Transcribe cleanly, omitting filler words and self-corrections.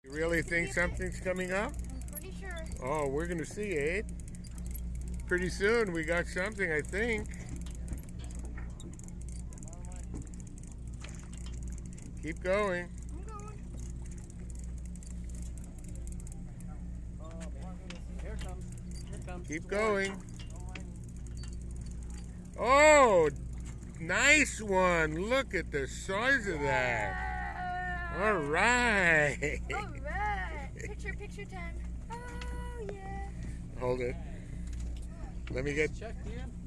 You really think something's coming up? I'm pretty sure. Oh, we're going to see, Aid. Pretty soon we got something, I think. Keep going. I'm going. Here it comes. Here it comes. Keep going. Oh, nice one. Look at the size of that. All right. All right. Picture time. Oh, yeah. Hold it. Let me get... Check, Ian.